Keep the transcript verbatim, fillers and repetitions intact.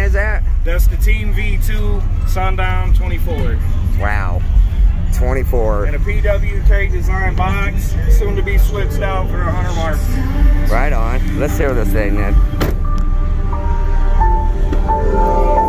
is that? That's the Team V two Sundown twenty-four. Wow. twenty-four. And a P W K design box, soon to be switched out for a hundred mark. Right on. Let's hear this thing then.